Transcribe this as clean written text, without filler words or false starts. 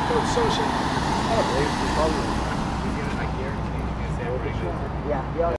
Go to Scioscia. I don't believe it's probably. I guarantee he's going to say I'm pretty good. Yeah.